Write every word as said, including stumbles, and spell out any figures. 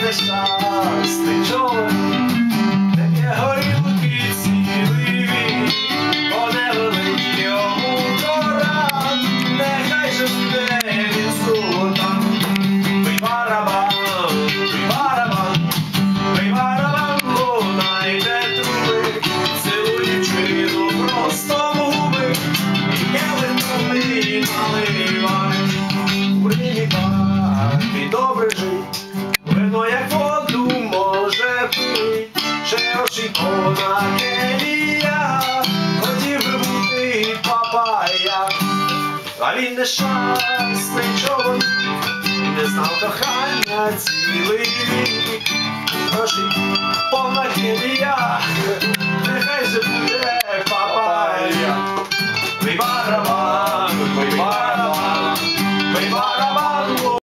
нещасний чоловік, де є горілки цілий вік, бо не великий йому кораб, нехай же буде він султан. Бий барабан, бий барабан, бий барабан, лунайте труби, цілу дівчину просто в губи, і келихи наливай. У Римі і добре жить, вино як воду може пить, широчий конакелія, хотів би бути папая. А він нещасний чоловік, не знав кохання цілий вік, грошей повна келія, нехай же буде папая.